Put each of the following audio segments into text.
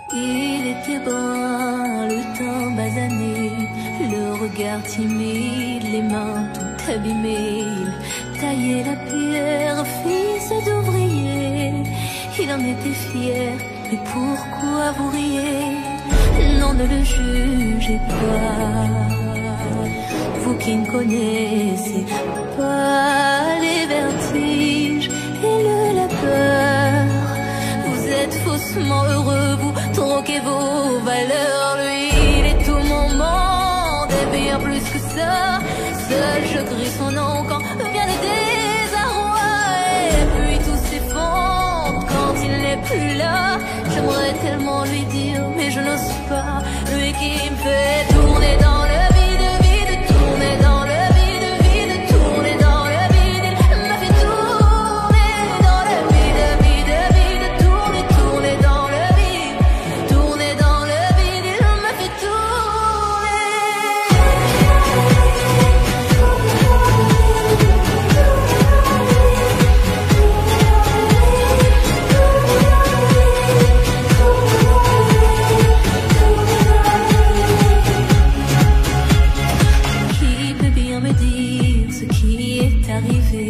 Il était brun, le teint basané, le regard timide, les mains toutes abîmées. Il taillait la pierre, fils d'ouvrier. Il en était fier, mais pourquoi vous riez? Non, ne le jugez pas, vous qui ne connaissez pas les vertiges et le labeur. Vous êtes faussement heureux, vous troquez vos valeurs. Lui, il est tout mon monde et bien plus que ça. Seul je crie son nom quand vient le désarroi. Et puis tout s'effondre quand il n'est plus là. J'aimerais tellement lui dire, mais je n'ose pas. Lui qui me fait tourner dans le vide, vide, tourner dans le vide, vide, tourner dans le vide. Il m'a fait tourner dans le vide, vide, vide, tourner, tourner dans le vide, tourner dans le vide. Il m'a fait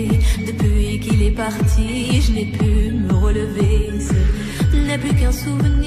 Depuis qu'il est parti, je n'ai pu me relever. Ce n'est plus qu'un souvenir.